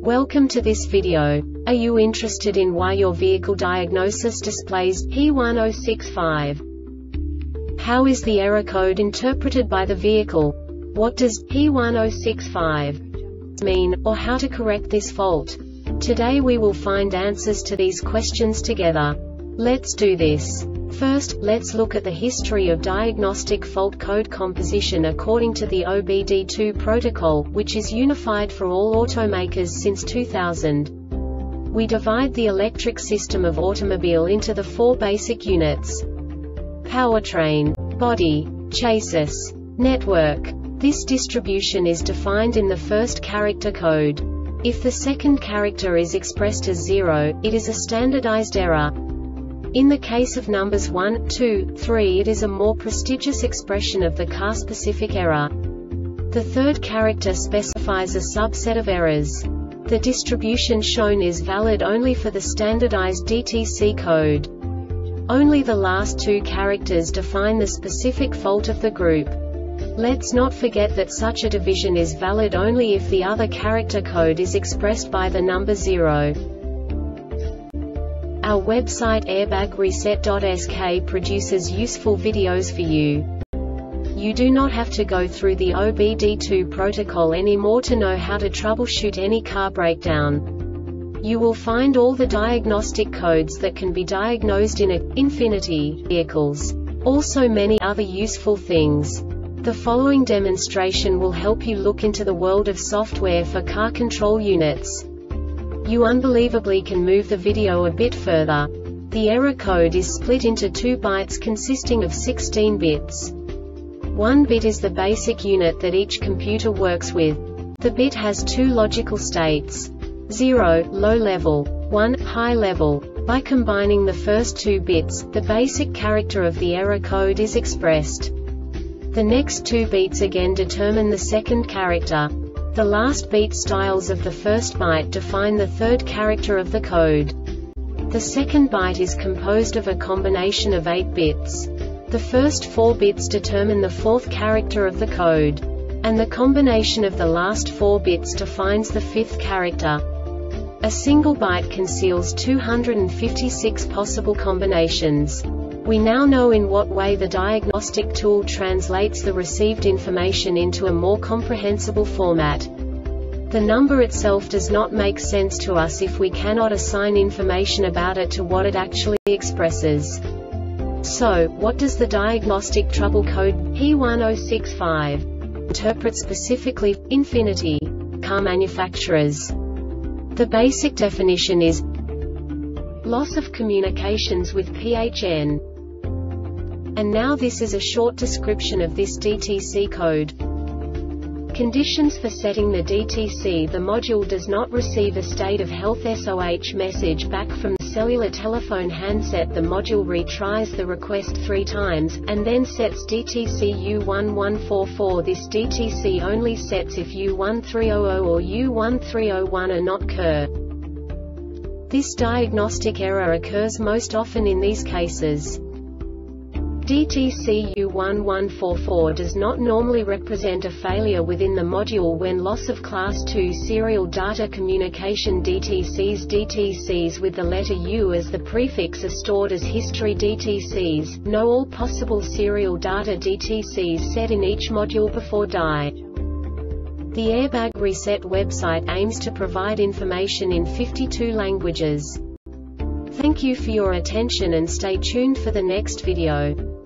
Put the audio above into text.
Welcome to this video. Are you interested in why your vehicle diagnosis displays P1065? How is the error code interpreted by the vehicle? What does P1065 mean, or how to correct this fault? Today we will find answers to these questions together. Let's do this. First, let's look at the history of diagnostic fault code composition according to the OBD2 protocol, which is unified for all automakers since 2000. We divide the electric system of automobile into the four basic units: powertrain, body, chassis, network. This distribution is defined in the first character code. If the second character is expressed as 0, it is a standardized error. In the case of numbers 1, 2, 3, it is a more prestigious expression of the car-specific error. The third character specifies a subset of errors. The distribution shown is valid only for the standardized DTC code. Only the last two characters define the specific fault of the group. Let's not forget that such a division is valid only if the other character code is expressed by the number 0. Our website airbagreset.sk produces useful videos for you. You do not have to go through the OBD2 protocol anymore to know how to troubleshoot any car breakdown. You will find all the diagnostic codes that can be diagnosed in Infiniti vehicles. Also many other useful things. The following demonstration will help you look into the world of software for car control units. You unbelievably can move the video a bit further. The error code is split into 2 bytes consisting of 16 bits. 1 bit is the basic unit that each computer works with. The bit has 2 logical states: 0, low level, 1, high level. By combining the first 2 bits, the basic character of the error code is expressed. The next 2 beats again determine the second character. The last beat styles of the first byte define the third character of the code. The second byte is composed of a combination of 8 bits. The first 4 bits determine the fourth character of the code. And the combination of the last 4 bits defines the fifth character. A single byte conceals 256 possible combinations. We now know in what way the diagnostic tool translates the received information into a more comprehensible format. The number itself does not make sense to us if we cannot assign information about it to what it actually expresses. So, what does the diagnostic trouble code P1065 interpret specifically for Infiniti car manufacturers? The basic definition is loss of communications with PHN. And now this is a short description of this DTC code. Conditions for setting the DTC: the module does not receive a state of health SOH message back from the cellular telephone handset. The module retries the request 3 times, and then sets DTC U1144. This DTC only sets if U1300 or U1301 are not occur. This diagnostic error occurs most often in these cases. DTC U1144 does not normally represent a failure within the module when loss of Class 2 serial data communication. DTCs with the letter U as the prefix are stored as history DTCs. Know all possible serial data DTCs set in each module before die. The Airbag Reset website aims to provide information in 52 languages. Thank you for your attention and stay tuned for the next video.